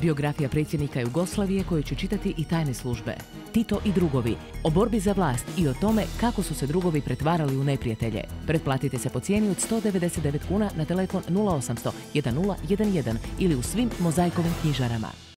Biografija predsjednika Jugoslavije koju će čitati i tajne službe. Tito i drugovi. O borbi za vlast i o tome kako su se drugovi pretvarali u neprijatelje. Pretplatite se po cijeni od 199 kuna na telefon 0800 1011 ili u svim Mozaikovim knjižarama.